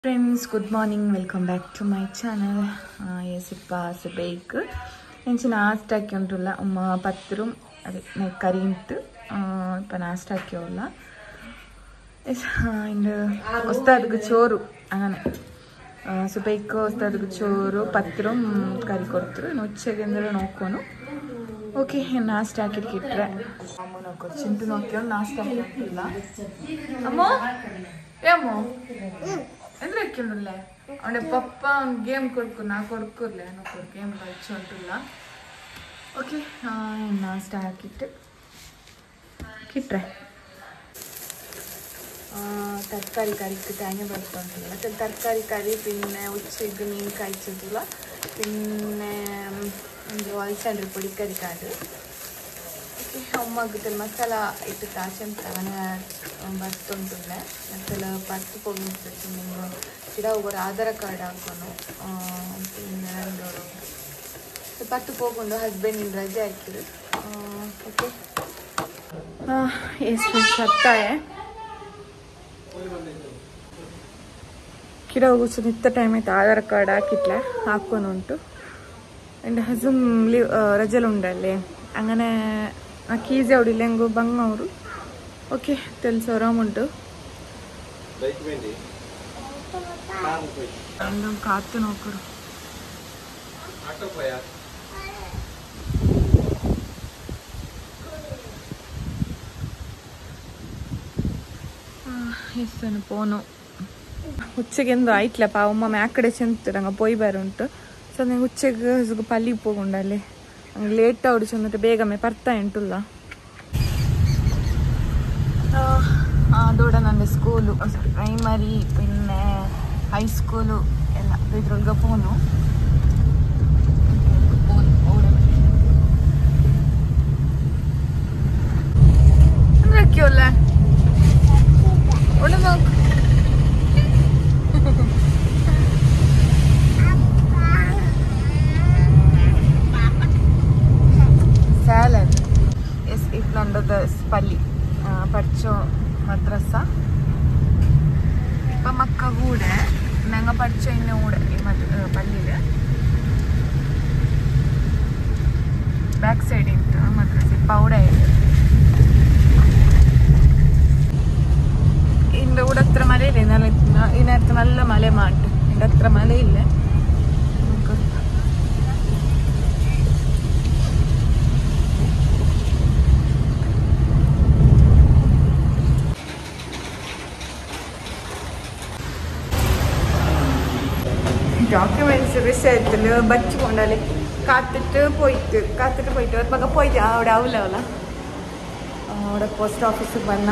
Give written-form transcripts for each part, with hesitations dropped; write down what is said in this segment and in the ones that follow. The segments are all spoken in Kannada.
Friends, good morning. Welcome back to my channel. Yes, it's bake. Enchi naasta akkondulla umma patrum ade curry untu ipa naasta akkolla. Yes, and ostadku choru angane so bake ostadku choru patrum curry kodtru inu uchchege endalo nokkonu. Okay, naasta akkitre ammo nokko chintu nokkonu naasta akkondulla. Ammo yammo ಎಂದ್ರೆ ಕೇಳಲ್ಲ ಅವನ ಪಪ್ಪ ಒಂದು ಗೇಮ್ ಕೊಡ್ಕು ನಾ ಕೊಡ್ಕೊರ್ಲೆ ಅನ್ನೋ ಗೇಮ್ കളിച്ചു ಅಂತಿಲ್ಲ ಓಕೆ ನಾಷ್ಟ ಹಾಕಿಟ್ಟು ಕಿಟ್ರೆ തർക്കാരി കറിക്ക് തേങ്ങ വെളുത്തുണ്ടില്ല തർക്കാരി കറി പിന്നെ ഉച്ചയ്ക്ക് മീൻ കഴിച്ചിട്ടില്ല പിന്നെ വാൽച്ചാണ്ടർ പൊടിക്കറിക്കാണ്ട് ಅಮ್ಮಗೆ ಮಸಾಲ ಇಟ್ಟು ತಾಚಂತ അങ്ങനെ ಬರ್ತುಂಟುಂಡೆ ಮಸಾಲ ಪತ್ತು ಹೋಗಿತ್ತು ನೀವು ಚಿಡ ಒಬ್ಬರು ಆಧಾರ ಕಾರ್ಡ್ ಹಾಕೋನು പിന്നെ രണ്ടോറും പത്ത് പോകുന്നുണ്ട് ഹസ്ബൻഡിന് ರಜೆ ಹಾಕಿದ್ರು ಓಕೆ ಎಷ್ಟು ಸತ್ತಾಯ ಕಿಡ ಹೋಗಿಸೋದು ಇತ್ತ ಟೈಮ್ ಆಯ್ತು ಆಧಾರ್ ಕಾರ್ಡ್ ಹಾಕಿಟ್ಲೆ ಹಾಕೋನುಂಟು എൻ്റെ ഹസ്ബൻഡ് ರಜೆലുಂಡಲ್ಲಿ അങ്ങനെ ಆ ಕೀಸ್ ಅವಡಿಲ್ಲ ಹೆಂಗೋ ಬಂಗ ಅವರು ಓಕೆ ತಿಳಿಸೋರಾಮುಂಟು ಕಾತು ನೋಕರು ಎಷ್ಟನ್ನು ಪೋನು ಉಚ್ಚಗೆಂದು ಆಯ್ತಲಪ್ಪ ಅಮ್ಮ ಮ್ಯಾಕಡೆ ಚೆಂತರಂಗ ಪೊಯ್ ಬೇರೆ ಉಂಟು ಸೊ ನಂಗೆ ಉಚ್ಚಗೆ ಪಲ್ಲಿಗೆ ಹೋಗುಂಡಲ್ಲಿ ನಂಗೆ ಲೇಟ್ ಆಡಿಸಿ എന്നിട്ട് ಬೇಗಮೇ ಬರ್ತಾ ಉಂಟುಲ್ಲ അതോടെ ನನ್ನ സ്കൂളു പ്രൈമറി പിന്നെ ഹൈസ്കൂളു ಎಲ್ಲ ಇದ್ರೊಳಗೆ പോന്നു എന്തൊക്കെയല്ലേ ഇവിടെ നോക്ക് salad is it under the spalli പഠിച്ചോ മദ്രസ ഇപ്പം മക്ക കൂടെ ഞങ്ങൾ പഠിച്ചതിൻ്റെ കൂടെ ഈ പള്ളിയിൽ ബാക്ക് സൈഡിൽ മദ്രസ ഇപ്പം അവിടെ ആയിട്ട് ഇതിൻ്റെ കൂടെ അത്ര മലയില്ലേ ഇതിനകത്ത് നല്ല മല മാട്ട് ഇതിൻ്റെ അത്ര മലയില്ല ഡോക്യുമെന്റ്സ് വിഷയത്തിൽ ബച്ച് കൊണ്ടാല് കാത്തിട്ട് പോയിട്ട് ഒരു പക പോയിട്ട് അവിടെ ആവില്ല അവിടെ പോസ്റ്റ് ഓഫീസിൽ വന്ന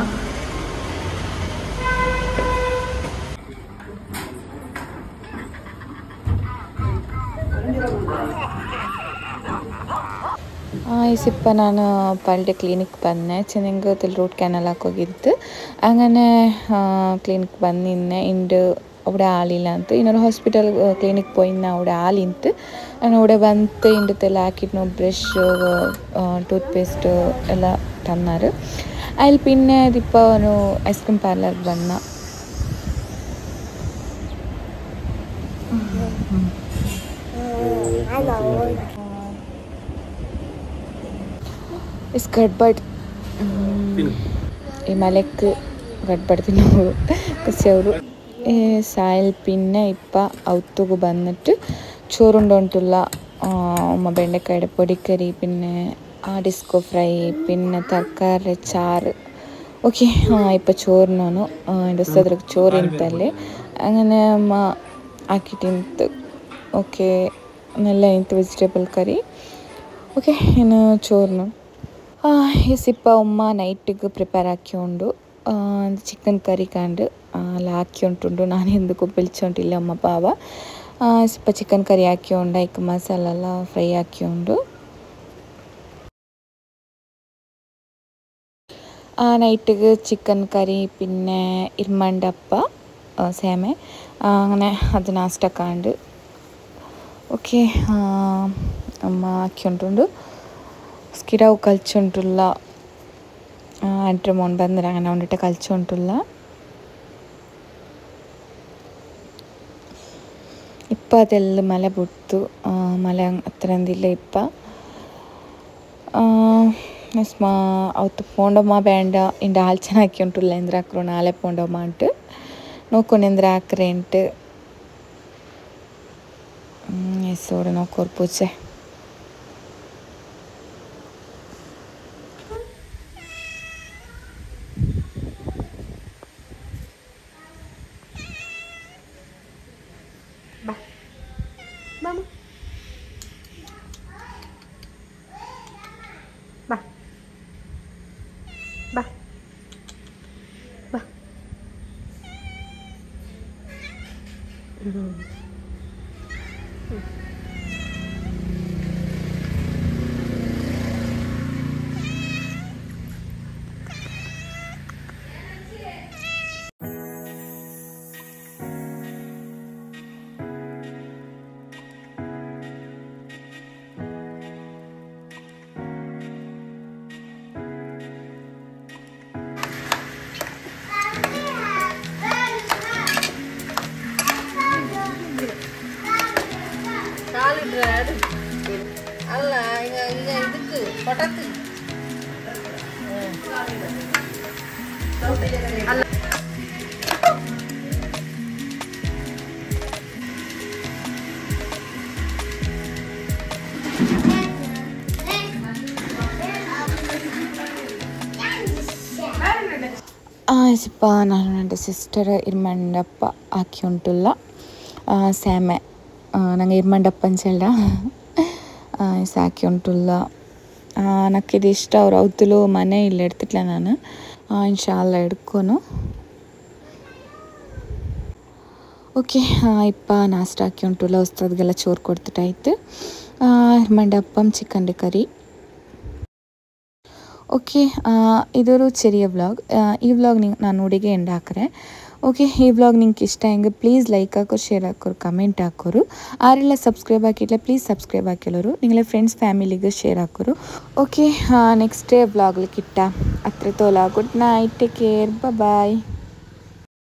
ഇപ്പം ನಾನು ಪಲ್ಡೆ ಕ್ಲಿನಿಕ್ ಬಂದೆ ಚೆನ್ನಂಗದಲ್ಲಿ ರೂಟ್ ಕ್ಯಾನಲ್ ಹಾಕೋಗಿದ್ದು അങ്ങനെ ക്ലിനിಕ್ ಬಂದಿನ್ನೆ ಇಂಡು അവിടെ ആളില്ല ಅಂತ ಇನ್ನೊಂದು ಹಾಸ್ಪಿಟಲ್ ಕ್ಲಿನಿಕ್ പോയിന്ന അവിടെ ആളിಂತು ನಾನು അവിടെ ಬಂತು ಇಂಡತ್ತೆಲ್ಲ ಹಾಕಿಟ್ನು ಬ್ರಷ್ ಟೂತ್ ಪೇಸ್ಟ್ ಎಲ್ಲ ತన్నారు ಅಲ್ಲಿ പിന്നെ ഇതിപ്പോൾ ഒരു ഐസ് ക്രീം പാർലർ ಬಂದ इस गड़बड़ ಈ ಮಲೆಕ್ ಗಡ್ಬಡ್ ತಿನ್ನೋರು ಕಸಿಯವರು ಸಾಯಲ್ പിന്നെ ഇപ്പം ഔത്തുക്ക് വന്നിട്ട് ചോറുണ്ടോണ്ടുള്ള ഉമ്മ ಬೆಂಡೆಕಾಯಿ പൊടിക്കറി പിന്നെ ഡിസ്കോ ഫ്രൈ പിന്നെ തർക്കാരി ചാറ് ഓക്കെ ഇപ്പം ചോറിനോನು എൻ്റെ ഉസ്താദ്ರಿಗೆ ചോറ് ಇಂತಲ್ಲಿ അങ്ങനെ ಅಮ್ಮ ಹಾಕಿಟ್ಟಿಂತು ಓಕೆ നല്ല ಇಂತು ವೆಜಿಟೇಬಲ್ ಕರಿ ಓಕೆ ಇನ್ನು ചോറിನು ಇಪ್ಪ ಉಮ್ಮ ನೈಟಿಗೆ ಪ್ರಿಪೇರ್ ಹಾಕಿಕೊಂಡು ಚಿಕನ್ ಕರಿ ಕಂಡು ಎಲ್ಲ ಹಾಕಿಂಟುಂಡು ನಾನು ಎಂದಕ್ಕೂ ಪಿಲ್ಚೊಂಟಿಲ್ಲ ಅಮ್ಮ ಪಾವ ಸ್ವಲ್ಪ ಚಿಕನ್ ಕರಿ ಹಾಕಿಕೊಂಡು ಐಕ್ ಮಸಾಲ ಎಲ್ಲ ಫ್ರೈ ಹಾಕಿಕೊಂಡು നൈറ്റിക്ക് ചിക്കൻ കറി പിന്നെ ഇരുമണ്ടപ്പ സേമെ അങ്ങനെ അത് നാസ്റ്റാക്കാണ്ട് ഓക്കെ അമ്മ ಹಾಕಿಂಟುಂಡು ಸ್ಕಿಡವು ಕಲ್ಚುಂಟುಲ್ಲ ಅಂಟ್ರೆ ಮೊನ್ ಬಂದ್ರೆ അങ്ങനെ ಉಂಡಿಟ್ಟು ಕಲ್ಚುಂಟುಲ್ಲ ಇಪ್ಪ ಅದೆಲ್ಲ ಮಳೆ ಬಿಡ್ತು ಮಳೆ ಹತ್ತಿರಂದಿಲ್ಲ ಇಪ್ಪ ಅವತ್ತು ಪೋಂಡಮ್ಮ ಬ್ಯಾಂಡ ಇಂಡ ಹಾಲ್ಚನ ಹಾಕಿ ಉಂಟುಲ್ಲ ಎಂದ್ರೆ ಹಾಕ್ರು ನಾಳೆ ಪೋಂಡಮ್ಮ ಅಂಟು ನೋಕೊಂಡೆಂದ್ರೆ ಹಾಕ್ರೆ ಉಂಟು ಎಸೋಡು ನೋಕೋರು ಪೂಜೆ ಅಲ್ಲ ಈಗ ಇದಕ್ಕೆ ಪಟಾಕಿ ಸಿಪ್ಪ ನಾನು ನನ್ನ ಸಿಸ್ಟರ್ ಇರ್ಮಂಡಪ್ಪ ಹಾಕಿ ಉಂಟುಲ್ಲ ಸ್ಯಾಮೆ ನಂಗೆ ಇರ್ಮಂಡಪ್ಪ ಅಂಚಲ್ಲ ಸಾಕಿ ಉಂಟುಲ್ಲ ನಕ್ಕಿದು ಇಷ್ಟ ಅವ್ರು ಅವತ್ತಲು ಮನೆ ಇಲ್ಲ ಎಡ್ತಿಟ್ಲ ನಾನು ಇನ್ಶಾಲ್ಲ ಹಿಡ್ಕೊನು ಓಕೆ ಇಪ್ಪ ನಾಷ್ಟ ಹಾಕಿ ಉಂಟುಲ್ಲ ಉಸ್ತದಗೆಲ್ಲ ಚೋರು ಕೊಡ್ತಿಟ್ಟಾಯ್ತು ಮಂಡಪ್ಪಂ ಚಿಕನ್ ಕರಿ ಓಕೆ ಇದೊരു ചെറിയ വ്ളോഗ് ഈ വ്ളോഗ് ನಾನು ನೋಡಿಗೆ ಎಂಡ್ ಹಾಕ್ರೆ ಓಕೆ ಈ ವ್ಲಾಗ್ ನಿಂಗೆ ಇಷ್ಟ ಹೆಂಗೆ ಪ್ಲೀಸ್ ಲೈಕ್ ಹಾಕೋರು ಶೇರ್ ಹಾಕೋರು ಕಮೆಂಟ್ ಹಾಕೋರು ಆರೆಲ್ಲ ಸಬ್ಸ್ಕ್ರೈಬ್ ಹಾಕಿಲ್ಲ ಪ್ಲೀಸ್ ಸಬ್ಸ್ಕ್ರೈಬ್ ಹಾಕಿಲ್ಲರು ನಿങ്ങളെ ಫ್ರೆಂಡ್ಸ್ ಫ್ಯಾಮಿಲಿಗೆ ಶೇರ್ ಹಾಕೋರು ಓಕೆ ನೆಕ್ಸ್ಟ್ ಡೇ ವ್ಲಾಗ್ಲಿಕ್ಕಿಟ್ಟ ಅತ್ರ ತೋಲ ಗುಡ್ ನೈಟ್ ಟೇಕ್ ಕೇರ್ ಬಾಯ್